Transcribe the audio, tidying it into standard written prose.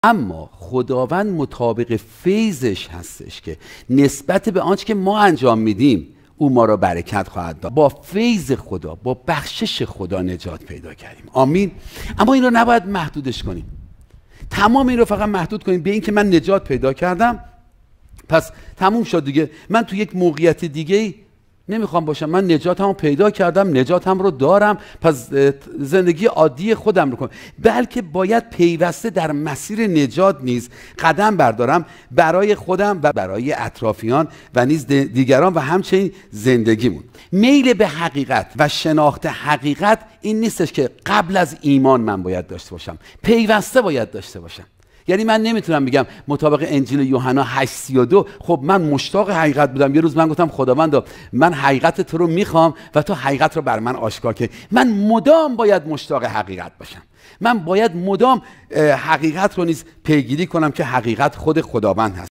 اما خداوند مطابق فیضش هستش که نسبت به آنچه که ما انجام میدیم او ما را برکت خواهد داد. با فیض خدا، با بخشش خدا نجات پیدا کردیم. آمین. اما این رو نباید محدودش کنیم. تمام این رو فقط محدود کنیم به این که من نجات پیدا کردم پس تموم شد دیگه، من تو یک موقعیت دیگه نمیخوام باشم، من نجاتم رو پیدا کردم، نجاتم رو دارم، پس زندگی عادی خودم رو کنم. بلکه باید پیوسته در مسیر نجات نیز قدم بردارم برای خودم و برای اطرافیان و نیز دیگران و همچنین زندگیمون. میل به حقیقت و شناخت حقیقت این نیستش که قبل از ایمان من باید داشته باشم، پیوسته باید داشته باشم. یعنی من نمیتونم بگم مطابق انجیل یوحنا 8:32 خب من مشتاق حقیقت بودم، یه روز من گفتم خداوندا من حقیقت تو رو میخوام و تو حقیقت رو بر من آشکار کنی. من مدام باید مشتاق حقیقت باشم، من باید مدام حقیقت رو نیز پیگیری کنم که حقیقت خود خداوند هست.